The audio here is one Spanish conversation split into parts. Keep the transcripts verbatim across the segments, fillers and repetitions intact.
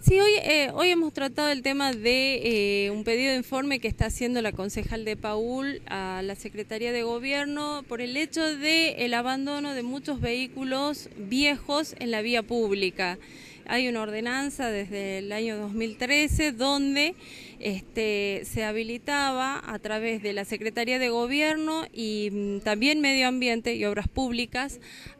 Sí, hoy, eh, hoy hemos tratado el tema de eh, un pedido de informe que está haciendo la concejal de Paul a la Secretaría de Gobierno por el hecho de el abandono de muchos vehículos viejos en la vía pública. Hay una ordenanza desde el año dos mil trece donde este, se habilitaba a través de la Secretaría de Gobierno y mm, también Medio Ambiente y Obras Públicas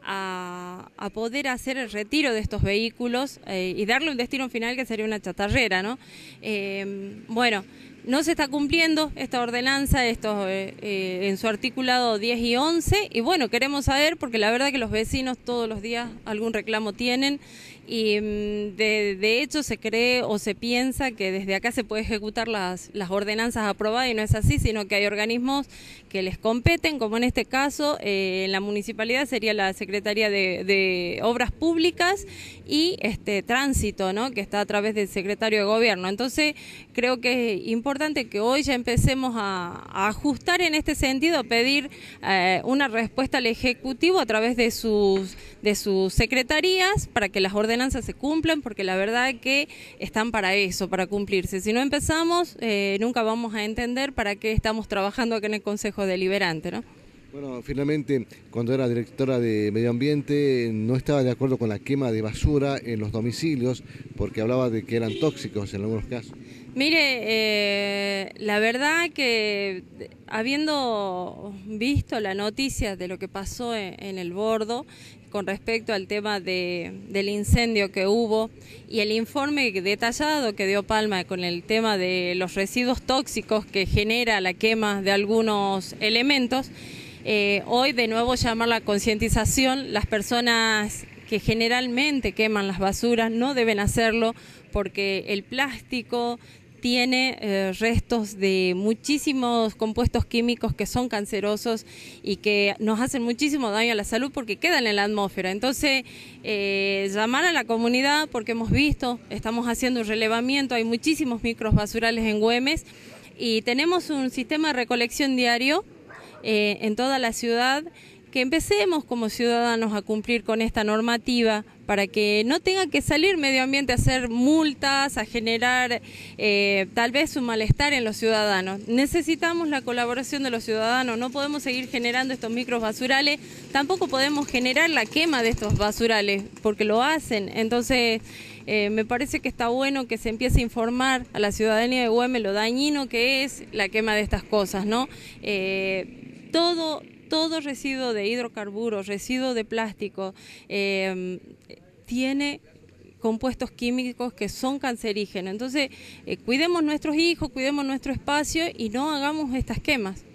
a, a poder hacer el retiro de estos vehículos eh, y darle un destino final que sería una chatarrera, ¿no? Eh, bueno, no se está cumpliendo esta ordenanza esto, eh, eh, en su articulado diez y once y bueno, queremos saber porque la verdad que los vecinos todos los días algún reclamo tienen y de, de hecho se cree o se piensa que desde acá se puede ejecutar las, las ordenanzas aprobadas y no es así, sino que hay organismos que les competen, como en este caso eh, en la municipalidad sería la Secretaría de, de Obras Públicas y este Tránsito, ¿no? Que está a través del Secretario de Gobierno. Entonces creo que es importante que hoy ya empecemos a, a ajustar en este sentido, a pedir eh, una respuesta al Ejecutivo a través de sus, de sus secretarías para que las ordenanzas se cumplan, porque la verdad es que están para eso, para cumplirse. Si no empezamos, eh, nunca vamos a entender para qué estamos trabajando acá en el Consejo Deliberante, ¿no? Bueno, finalmente, cuando era directora de Medio Ambiente, no estaba de acuerdo con la quema de basura en los domicilios, porque hablaba de que eran tóxicos en algunos casos. Mire, eh, la verdad que habiendo visto la noticia de lo que pasó en, en el Bordo, con respecto al tema de, del incendio que hubo y el informe detallado que dio Palma con el tema de los residuos tóxicos que genera la quema de algunos elementos, eh, hoy de nuevo llamar la concientización, las personas que generalmente queman las basuras no deben hacerlo porque el plástico tiene eh, restos de muchísimos compuestos químicos que son cancerosos y que nos hacen muchísimo daño a la salud porque quedan en la atmósfera. Entonces, eh, llamar a la comunidad porque hemos visto, estamos haciendo un relevamiento, hay muchísimos micros basurales en Güemes y tenemos un sistema de recolección diario eh, en toda la ciudad, que empecemos como ciudadanos a cumplir con esta normativa para que no tenga que salir Medio Ambiente a hacer multas, a generar eh, tal vez un malestar en los ciudadanos. Necesitamos la colaboración de los ciudadanos, no podemos seguir generando estos micros basurales, tampoco podemos generar la quema de estos basurales, porque lo hacen. Entonces, eh, me parece que está bueno que se empiece a informar a la ciudadanía de Güemes lo dañino que es la quema de estas cosas, ¿no? Eh, todo... Todo residuo de hidrocarburos, residuo de plástico, eh, tiene compuestos químicos que son cancerígenos. Entonces, eh, cuidemos nuestros hijos, cuidemos nuestro espacio y no hagamos estas quemas.